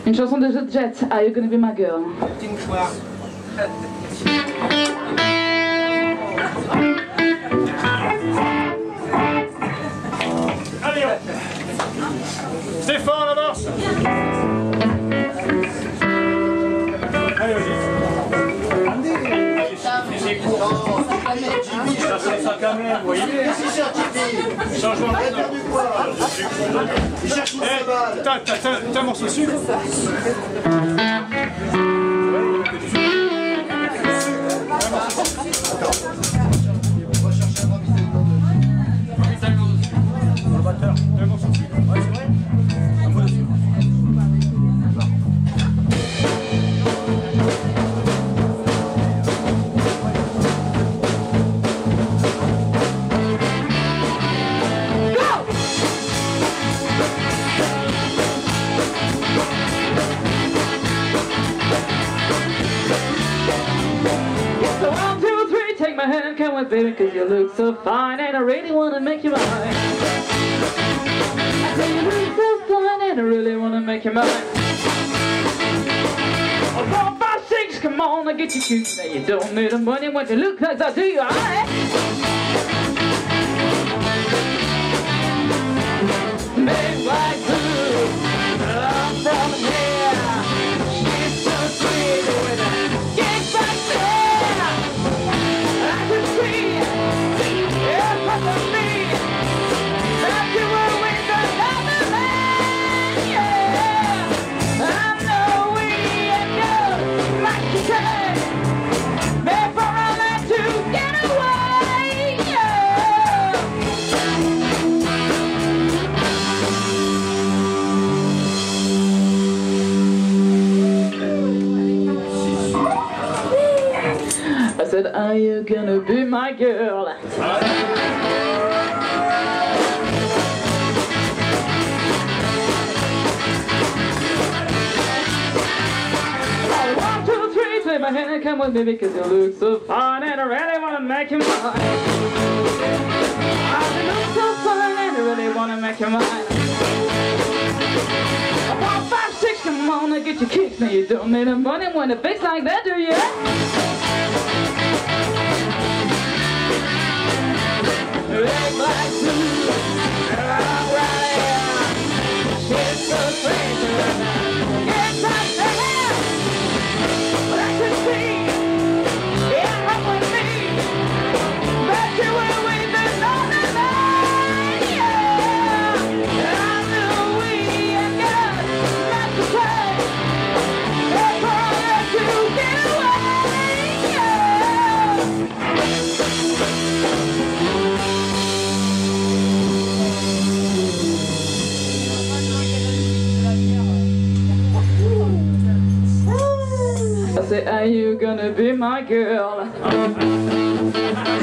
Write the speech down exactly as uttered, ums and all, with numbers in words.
Une chanson de Jet Jet, Are You Gonna Be My Girl? Petit mouchoir. Allez, Stéphan, en avance. Allez, vas-y. C'est court. Ça, c'est ça quand même, vous voyez. Changement de sucre. T'as un morceau de sucre? Un morceau de sucre. Ouais, c'est vrai? Un peu de sucre. My hand, come with baby, cause you look so fine and I really wanna make you mine. I say you look so fine and I really wanna make you mine. Oh, four, five, six, come on, I get you cute. Now you don't need the money when you look like that, do you? Alright? Make like blue, I'm from here. She's so sweet with a kick back there. I said, are you gonna be my girl? One, two, three, take my hand and come with me because you look so fine and I really wanna make you mine. I look so fine and I really wanna make you mine. One, five, six, come on and get your kicks. Now you don't need the money when it fits like that, do you? Red black blue, I'm right here. She's so sweet to her. Yes, I am. But I can see, yeah, come with me. Bet you will win the lonely night, yeah. I know we ain't got much to say. That's all I have to get away, yeah. I say, are you gonna be my girl?